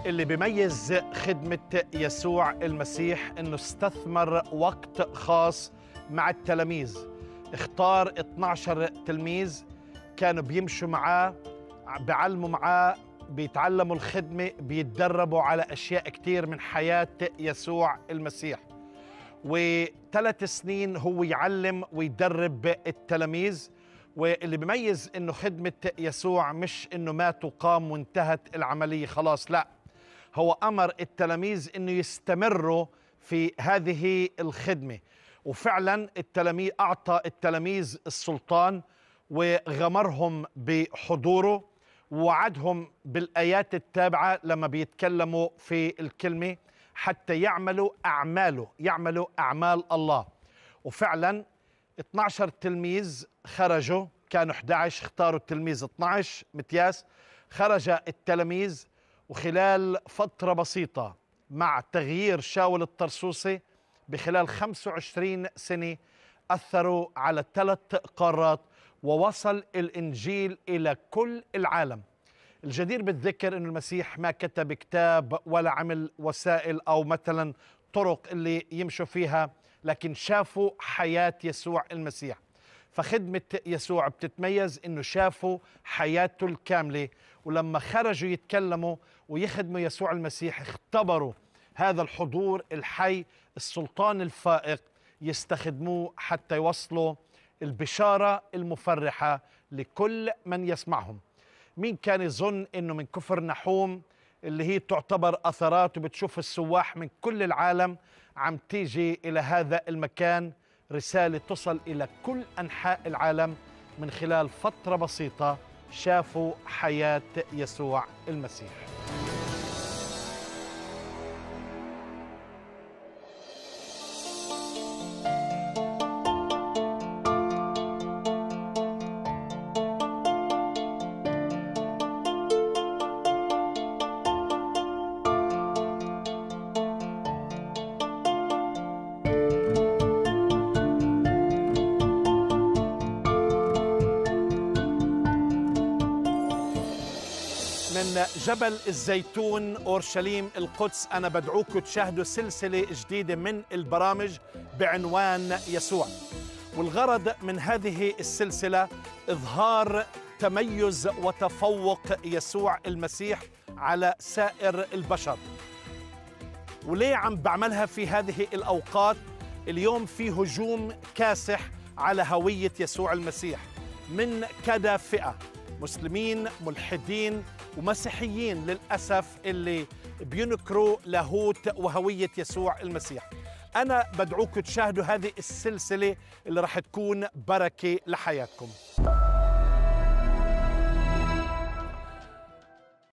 اللي بيميز خدمة يسوع المسيح إنه استثمر وقت خاص مع التلاميذ. اختار 12 تلميذ كانوا بيمشوا معاه، بيعلموا معاه، بيتعلموا الخدمة، بيتدربوا على أشياء كتير من حياة يسوع المسيح. و3 سنين هو يعلم ويدرب التلاميذ. واللي بيميز إنه خدمة يسوع مش إنه مات وقام وانتهت العملية خلاص، لا، هو أمر التلاميذ إنه يستمروا في هذه الخدمة. وفعلا التلاميذ أعطى التلاميذ السلطان وغمرهم بحضوره، ووعدهم بالآيات التابعة لما بيتكلموا في الكلمة حتى يعملوا أعمال الله. وفعلا 12 تلميذ خرجوا، كانوا 11، اختاروا التلميذ 12 متياس. خرج التلاميذ، وخلال فترة بسيطة مع تغيير شاول الطرسوسي بخلال 25 سنة أثروا على 3 قارات، ووصل الإنجيل إلى كل العالم. الجدير بالذكر أن المسيح ما كتب كتاب ولا عمل وسائل أو مثلا طرق اللي يمشوا فيها، لكن شافوا حياة يسوع المسيح. فخدمة يسوع بتتميز أنه شافوا حياته الكاملة، ولما خرجوا يتكلموا ويخدموا يسوع المسيح اختبروا هذا الحضور الحي، السلطان الفائق، يستخدموه حتى يوصلوا البشارة المفرحة لكل من يسمعهم. مين كان يظن أنه من كفر نحوم اللي هي تعتبر أثرات وبتشوف السواح من كل العالم عم تيجي إلى هذا المكان رسالة تصل إلى كل أنحاء العالم من خلال فترة بسيطة شافوا حياة يسوع المسيح. من جبل الزيتون أورشليم القدس أنا بدعوكم تشاهدوا سلسلة جديدة من البرامج بعنوان يسوع. والغرض من هذه السلسلة إظهار تميز وتفوق يسوع المسيح على سائر البشر. وليه عم بعملها في هذه الأوقات؟ اليوم في هجوم كاسح على هوية يسوع المسيح من كذا فئة، مسلمين، ملحدين، ومسيحيين للأسف، اللي بينكروا لاهوت وهوية يسوع المسيح. أنا بدعوكم تشاهدوا هذه السلسلة اللي رح تكون بركة لحياتكم.